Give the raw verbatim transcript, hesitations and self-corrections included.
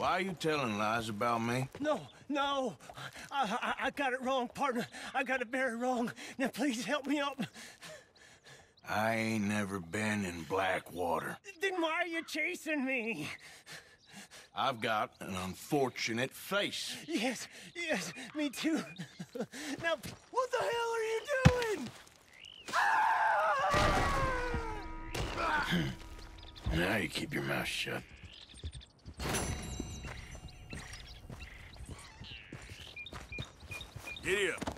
Why are you telling lies about me? No, no. I, I, I got it wrong, partner. I got it very wrong. Now, please help me up. I ain't never been in Blackwater. Then why are you chasing me? I've got an unfortunate face. Yes, yes, me too. Now, what the hell are you doing? Now you keep your mouth shut. Giddy up.